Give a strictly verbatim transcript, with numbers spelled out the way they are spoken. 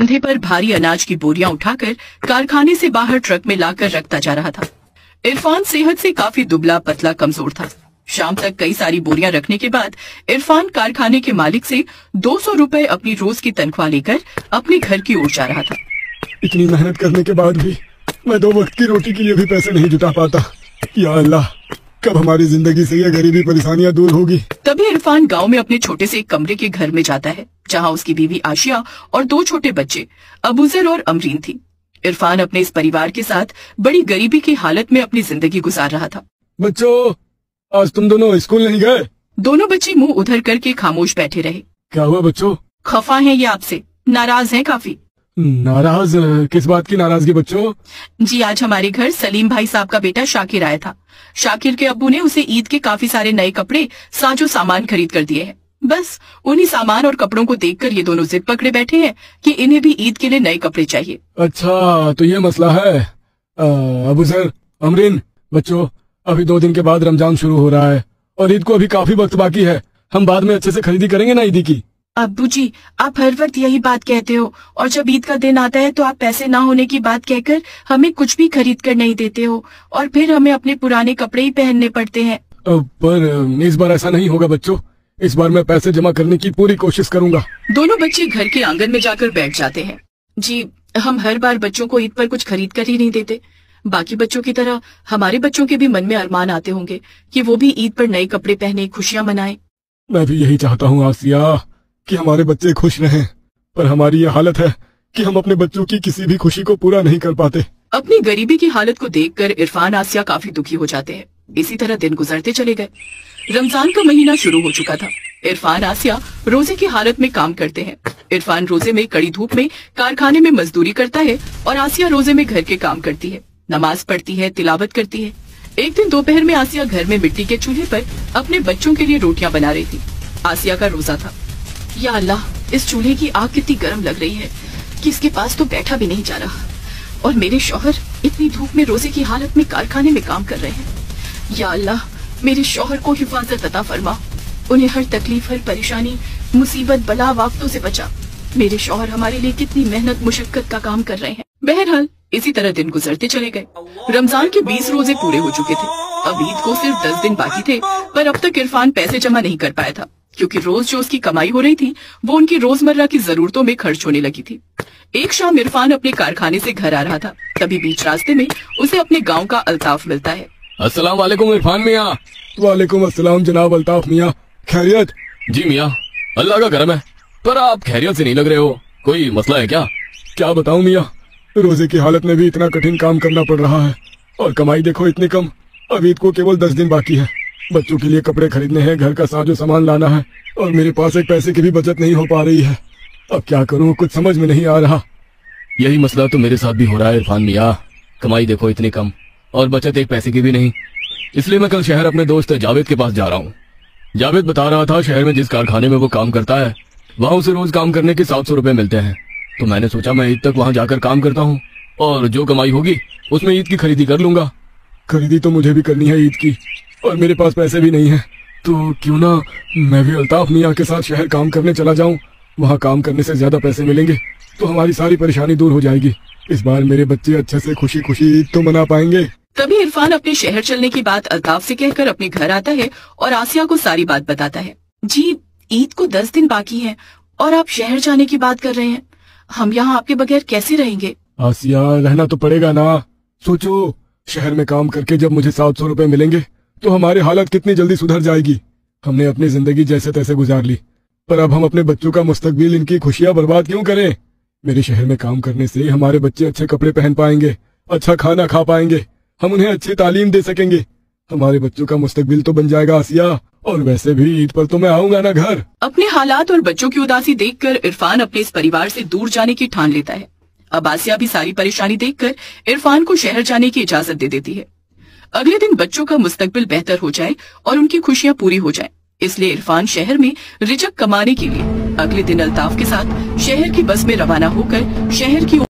कंधे पर भारी अनाज की बोरियां उठाकर कारखाने से बाहर ट्रक में लाकर रखता जा रहा था। इरफान सेहत से काफी दुबला पतला कमजोर था। शाम तक कई सारी बोरियां रखने के बाद इरफान कारखाने के मालिक से दो सौ रुपए अपनी रोज की तनख्वाह लेकर अपने घर की ओर जा रहा था। इतनी मेहनत करने के बाद भी मैं दो वक्त की रोटी के लिए भी पैसे नहीं जुटा पाता। या अल्लाह, कब हमारी जिंदगी से ये गरीबी परेशानियां दूर होगी। तभी इरफान गांव में अपने छोटे से एक कमरे के घर में जाता है, जहां उसकी बीवी आशिया और दो छोटे बच्चे अबूजर और अमरीन थी। इरफान अपने इस परिवार के साथ बड़ी गरीबी की हालत में अपनी जिंदगी गुजार रहा था। बच्चों, आज तुम दोनों स्कूल नहीं गए? दोनों बच्चे मुंह उधर करके खामोश बैठे रहे। क्या हुआ बच्चों? खफा हैं ये आपसे, नाराज हैं काफी। नाराज? किस बात की नाराजगी बच्चों? जी, आज हमारे घर सलीम भाई साहब का बेटा शाकिर आया था। शाकिर के अब्बू ने उसे ईद के काफी सारे नए कपड़े, साजो सामान खरीद कर दिए हैं। बस उन्हीं सामान और कपड़ों को देखकर ये दोनों जिद पकड़े बैठे हैं कि इन्हें भी ईद के लिए नए कपड़े चाहिए। अच्छा, तो ये मसला है। अबूजर, अमरीन, बच्चों, अभी दो दिन के बाद रमजान शुरू हो रहा है और ईद को अभी काफी वक्त बाकी है। हम बाद में अच्छे से खरीदी करेंगे ना ईदी की। अब्बू जी, आप हर वक्त यही बात कहते हो और जब ईद का दिन आता है तो आप पैसे ना होने की बात कहकर हमें कुछ भी खरीद कर नहीं देते हो और फिर हमें अपने पुराने कपड़े ही पहनने पड़ते हैं। पर इस बार ऐसा नहीं होगा बच्चों। इस बार मैं पैसे जमा करने की पूरी कोशिश करूंगा। दोनों बच्चे घर के आंगन में जाकर बैठ जाते हैं। जी, हम हर बार बच्चों को ईद पर कुछ खरीद कर ही नहीं देते। बाकी बच्चों की तरह हमारे बच्चों के भी मन में अरमान आते होंगे कि वो भी ईद पर नए कपड़े पहने, खुशियां मनाएं। मैं भी यही चाहता हूँ आसिया, कि हमारे बच्चे खुश रहें, पर हमारी ये हालत है कि हम अपने बच्चों की किसी भी खुशी को पूरा नहीं कर पाते। अपनी गरीबी की हालत को देखकर इरफान आसिया काफी दुखी हो जाते हैं। इसी तरह दिन गुजरते चले गए। रमजान का महीना शुरू हो चुका था। इरफान आसिया रोजे की हालत में काम करते हैं। इरफान रोजे में कड़ी धूप में कारखाने में मजदूरी करता है और आसिया रोजे में घर के काम करती है, नमाज पढ़ती है, तिलावत करती है। एक दिन दोपहर में आसिया घर में मिट्टी के चूल्हे पर अपने बच्चों के लिए रोटियां बना रही थी। आसिया का रोजा था। या अल्लाह, इस चूल्हे की आग कितनी गर्म लग रही है कि इसके पास तो बैठा भी नहीं जा रहा और मेरे शौहर इतनी धूप में रोजे की हालत में कारखाने में काम कर रहे हैं। या अल्लाह, मेरे शौहर को हिफाजत अता फरमा, उन्हें हर तकलीफ, हर परेशानी, मुसीबत, बला वाक़तों से बचा। मेरे शौहर हमारे लिए कितनी मेहनत मुशक्कत का काम कर रहे हैं। बहरहाल इसी तरह दिन गुजरते चले गए। रमजान के बीस रोजे पूरे हो चुके थे। अब ईद को सिर्फ दस दिन बाकी थे, पर अब तक इरफान पैसे जमा नहीं कर पाया था, क्योंकि रोज जो उसकी कमाई हो रही थी वो उनकी रोजमर्रा की जरूरतों में खर्च होने लगी थी। एक शाम इरफान अपने कारखाने से घर आ रहा था। तभी बीच रास्ते में उसे अपने गांव का अल्ताफ मिलता है। अस्सलाम वालेकुम इरफान मियाँ। वालेकुम अस्सलाम जनाब अल्ताफ मियाँ, खैरियत? जी मियाँ, अल्लाह का करम है, पर आप खैरियत से नहीं लग रहे हो। कोई मसला है क्या? क्या बताऊँ मियाँ, रोजे की हालत में भी इतना कठिन काम करना पड़ रहा है और कमाई देखो इतनी कम। अब ईद को केवल दस दिन बाकी है। बच्चों के लिए कपड़े खरीदने हैं, घर का साजो सामान लाना है और मेरे पास एक पैसे की भी बचत नहीं हो पा रही है। अब क्या करूं, कुछ समझ में नहीं आ रहा। यही मसला तो मेरे साथ भी हो रहा है इरफान मियाँ। कमाई देखो इतनी कम और बचत एक पैसे की भी नहीं। इसलिए मैं कल शहर अपने दोस्त जावेद के पास जा रहा हूँ। जावेद बता रहा था शहर में जिस कारखाने में वो काम करता है वहाँ उसे रोज काम करने के सात सौ रुपए मिलते हैं। तो मैंने सोचा मैं ईद तक वहाँ जाकर काम करता हूँ और जो कमाई होगी उसमें ईद की खरीदी कर लूंगा। खरीदी तो मुझे भी करनी है ईद की और मेरे पास पैसे भी नहीं है, तो क्यों ना मैं भी अल्ताफ मियाँ के साथ शहर काम करने चला जाऊं। वहाँ काम करने से ज्यादा पैसे मिलेंगे तो हमारी सारी परेशानी दूर हो जाएगी। इस बार मेरे बच्चे अच्छे से खुशी खुशी ईद तो मना पाएंगे। तभी इरफान अपने शहर चलने की बात अल्ताफ से कहकर अपने घर आता है और आसिया को सारी बात बताता है। जी, ईद को दस दिन बाकी है और आप शहर जाने की बात कर रहे हैं। हम यहाँ आपके बगैर कैसे रहेंगे? आसिया, रहना तो पड़ेगा ना। सोचो, शहर में काम करके जब मुझे सात सौ रुपए मिलेंगे तो हमारी हालत कितनी जल्दी सुधर जाएगी। हमने अपनी जिंदगी जैसे तैसे गुजार ली, पर अब हम अपने बच्चों का मुस्तकबिल, इनकी खुशियां बर्बाद क्यों करें? मेरे शहर में काम करने से हमारे बच्चे अच्छे कपड़े पहन पाएंगे, अच्छा खाना खा पाएंगे, हम उन्हें अच्छी तालीम दे सकेंगे। हमारे बच्चों का मुस्तकबिल तो बन जाएगा आसिया। और वैसे भी ईद पर तो मैं आऊंगा ना घर। अपने हालात और बच्चों की उदासी देखकर इरफान अपने इस परिवार से दूर जाने की ठान लेता है। अब आसिया भी सारी परेशानी देखकर इरफान को शहर जाने की इजाजत दे देती है। अगले दिन बच्चों का मुस्तकबिल बेहतर हो जाए और उनकी खुशियां पूरी हो जाएं, इसलिए इरफान शहर में रिजक कमाने के लिए अगले दिन अल्ताफ के साथ शहर की बस में रवाना होकर शहर की